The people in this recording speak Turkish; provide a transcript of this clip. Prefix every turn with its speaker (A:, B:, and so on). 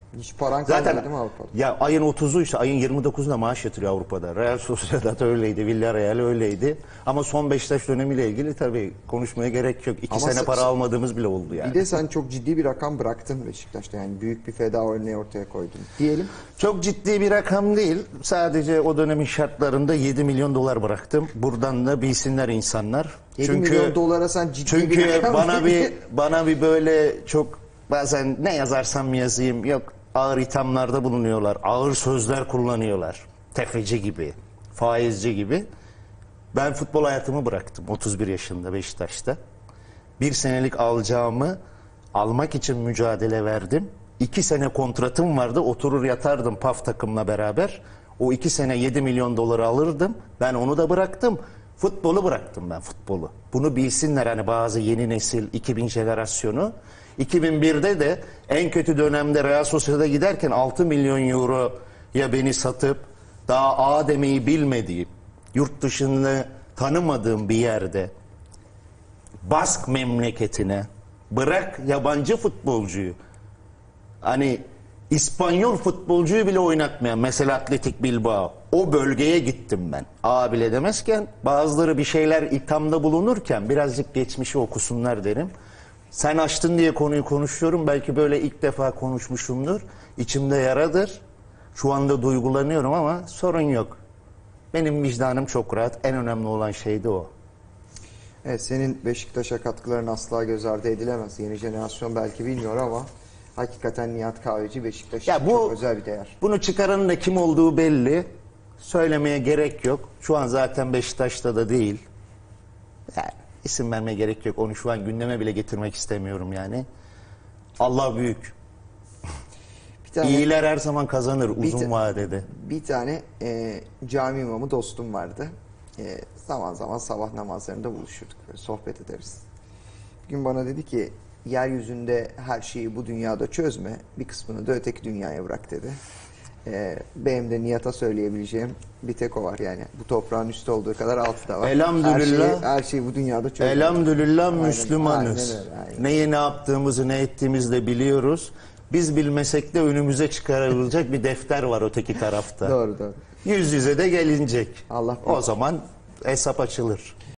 A: Hiç paran kalmadı
B: Zaten
A: değil mi Avrupa'da?
B: ya ayın 30'u ise ayın 29'unda maaş yatırıyor Avrupa'da. Real Sociedad öyleydi, Villarreal öyleydi. Ama son Beşiktaş dönemiyle ilgili tabii konuşmaya gerek yok. 2
A: Ama
B: sene para almadığımız bile oldu yani.
A: Bir de sen çok ciddi bir rakam bıraktın Beşiktaş'ta. Yani büyük bir feda örneği ortaya koydun. Diyelim.
B: Çok ciddi bir rakam değil. Sadece o dönemin şartlarında 7 milyon dolar bıraktım. Buradan da bilsinler insanlar.
A: 7 milyon dolara sen ciddi bir rakam
B: bana bir böyle çok bazen ne yazarsam yazayım yok ağır ithamlarda bulunuyorlar. Ağır sözler kullanıyorlar. Tefeci gibi, faizci gibi. Ben futbol hayatımı bıraktım 31 yaşında Beşiktaş'ta. Bir senelik alacağımı almak için mücadele verdim. 2 sene kontratım vardı. Oturur yatardım PAF takımla beraber. O 2 sene 7 milyon doları alırdım. Ben onu da bıraktım. Futbolu bıraktım ben futbolu. Bunu bilsinler hani bazı yeni nesil 2000 jenerasyonu. 2001'de de en kötü dönemde Real Sociedad'a giderken 6 milyon euroya beni satıp daha A demeyi bilmediğim, yurt dışını tanımadığım bir yerde Bask memleketine bırak yabancı futbolcuyu hani İspanyol futbolcuyu bile oynatmayan mesela Atletik Bilbao o bölgeye gittim ben. A bile demezken bazıları bir şeyler ithamda bulunurken birazcık geçmişi okusunlar derim. Sen açtın diye konuyu konuşuyorum. Belki böyle ilk defa konuşmuşumdur. İçimde yaradır. Şu anda duygulanıyorum ama sorun yok. Benim vicdanım çok rahat. En önemli olan şey de o.
A: Evet, senin Beşiktaş'a katkıların asla göz ardı edilemez. Yeni jenerasyon belki bilmiyor ama hakikaten Nihat Kahveci Beşiktaş için çok özel bir değer.
B: Bunu çıkaranın da kim olduğu belli. Söylemeye gerek yok. Şu an zaten Beşiktaş'ta da değil. Yani isim vermeye gerek yok. Onu şu an gündeme bile getirmek istemiyorum yani. Allah büyük. İyiler her zaman kazanır uzun vadede.
A: Bir tane cami imamı dostum vardı. Zaman zaman sabah namazlarında buluşurduk. Böyle sohbet ederiz. Bir gün bana dedi ki yeryüzünde her şeyi bu dünyada çözme. Bir kısmını da öteki dünyaya bırak dedi. Benim de Nihat'a söyleyebileceğim bir tek o var yani. Bu toprağın üstü olduğu kadar altı da var.
B: Elhamdülillah.
A: Her şeyi bu dünyada çözme.
B: Elhamdülillah Müslümanız.
A: Aynen.
B: Neyi ne yaptığımızı ne ettiğimizi de biliyoruz. Biz bilmesek de önümüze çıkarılacak bir defter var öteki tarafta.
A: Doğru.
B: Yüz yüze de gelinecek.
A: Allah
B: o zaman hesap açılır.